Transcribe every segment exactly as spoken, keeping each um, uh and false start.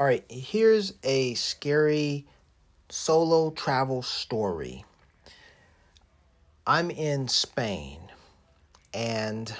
All right, here's a scary solo travel story. I'm in Spain and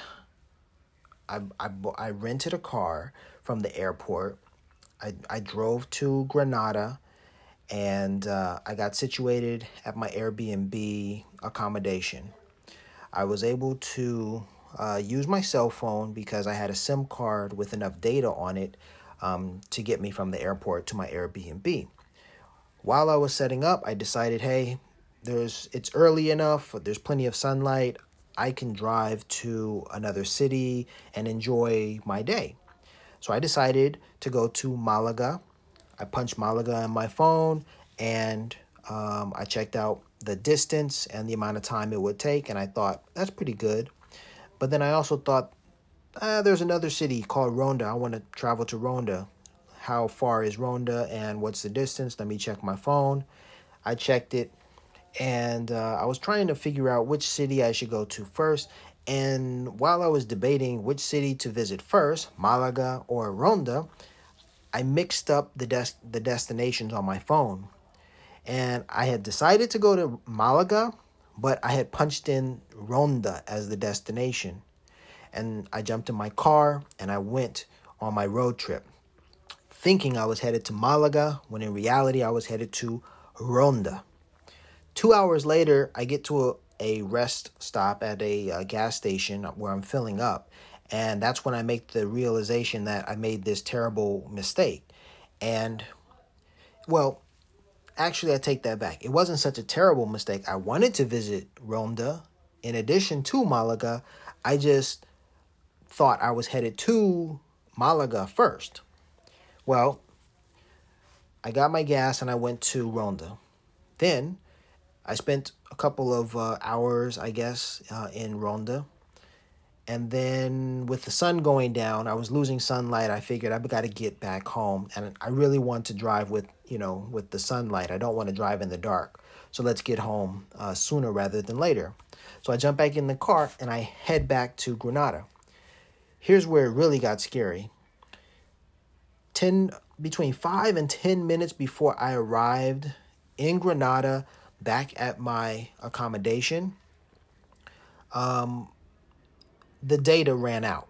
I, I, I rented a car from the airport. I, I drove to Granada and uh, I got situated at my Airbnb accommodation. I was able to uh, use my cell phone because I had a SIM card with enough data on it um, to get me from the airport to my Airbnb. While I was setting up, I decided, hey, there's it's early enough, there's plenty of sunlight, I can drive to another city and enjoy my day. So I decided to go to Malaga. I punched Malaga on my phone and um, I checked out the distance and the amount of time it would take, and I thought, that's pretty good. But then I also thought, ah, there's another city called Ronda. I want to travel to Ronda. How far is Ronda and what's the distance? Let me check my phone. I checked it, and uh, I was trying to figure out which city I should go to first. And while I was debating which city to visit first, Malaga or Ronda, I mixed up the des- the destinations on my phone. And I had decided to go to Malaga, but I had punched in Ronda as the destination. And I jumped in my car and I went on my road trip, thinking I was headed to Malaga, when in reality I was headed to Ronda. Two hours later, I get to a, a rest stop at a, a gas station where I'm filling up. And that's when I make the realization that I made this terrible mistake. And, well, actually, I take that back. It wasn't such a terrible mistake. I wanted to visit Ronda in addition to Malaga. I just thought I was headed to Malaga first. Well, I got my gas and I went to Ronda. Then I spent a couple of uh, hours, I guess, uh, in Ronda. And then with the sun going down, I was losing sunlight. I figured I've got to get back home. And I really want to drive with, you know, with the sunlight. I don't want to drive in the dark. So let's get home uh, sooner rather than later. So I jump back in the car and I head back to Granada. Here's where it really got scary. Ten, between five and ten minutes before I arrived in Granada, back at my accommodation, um, the data ran out.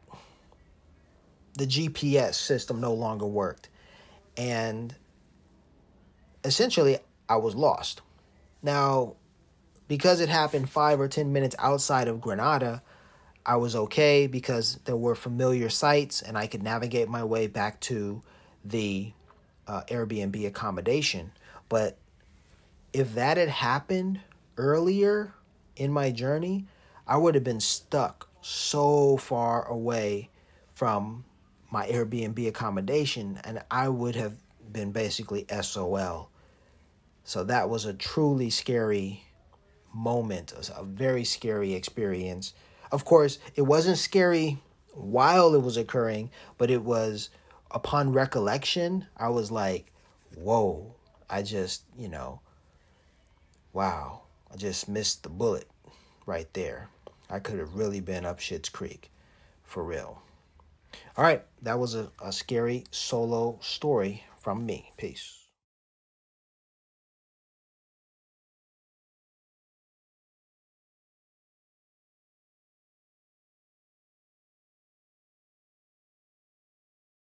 The G P S system no longer worked. And essentially, I was lost. Now, because it happened five or ten minutes outside of Granada, I was okay because there were familiar sites and I could navigate my way back to the uh, Airbnb accommodation. But if that had happened earlier in my journey, I would have been stuck so far away from my Airbnb accommodation and I would have been basically S O L. So that was a truly scary moment, a very scary experience. Of course, it wasn't scary while it was occurring, but it was upon recollection. I was like, whoa, I just, you know, wow, I just missed the bullet right there. I could have really been up Schitt's Creek, for real. All right, that was a, a scary solo story from me. Peace.